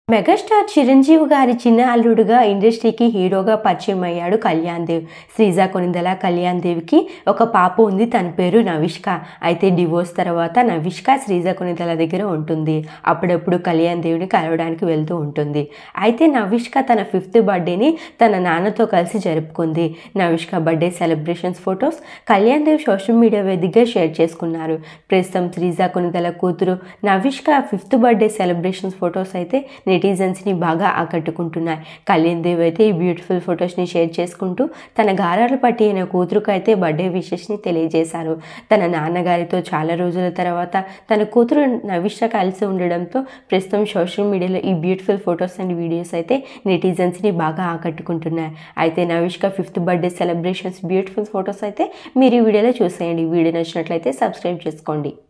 Megastar Chiranjeevi గారి చిన్న అల్లుడుగా ఇండస్ట్రీకి హీరోగా పరిచయం అయ్యాడు కళ్యాణ్ దేవ్. శ్రీజ కొనిదల కళ్యాణ్ దేవ్కి ఒక పాప ఉంది, తన పేరు నవిష్క. అయితే డివోర్స్ తర్వాత నవిష్క శ్రీజ కొనిదల దగ్గర ఉంటుంది. అప్పుడప్పుడు కళ్యాణ్ దేవ్ని కలవడానికి వెళ్తూ ఉంటుంది. అయితే నవిష్క తన 5th బర్త్డేని తన నాన్నతో కలిసి జరుపుకుంది. Navishka birthday celebrations photos Kalyan Dev social media వేదికగా షేర్ చేసుకున్నారు. ప్రస్తుతం శ్రీజ కొనిదల కూతురు Navishka 5th birthday celebrations photos అయితే నెటిజన్స్ని బాగా ఆకట్టుకుంటున్నాయి. కళ్యాణ్ దేవ్ అయితే ఈ బ్యూటిఫుల్ ఫొటోస్ని షేర్ చేసుకుంటూ తన గారాలు పట్టి అయిన కూతురుకు అయితే బర్త్డే విషెస్ని తెలియజేశారు. తన నాన్నగారితో చాలా రోజుల తర్వాత తన కూతురు నవిష్క కలిసి ఉండడంతో ప్రస్తుతం సోషల్ మీడియాలో ఈ బ్యూటిఫుల్ ఫొటోస్ అండ్ వీడియోస్ అయితే నెటిజన్స్ని బాగా ఆకట్టుకుంటున్నాయి. అయితే Navishka 5th birthday celebrations beautiful photos అయితే మీరు ఈ వీడియోలో చూసేయండి. వీడియో నచ్చినట్లయితే సబ్స్క్రైబ్ చేసుకోండి.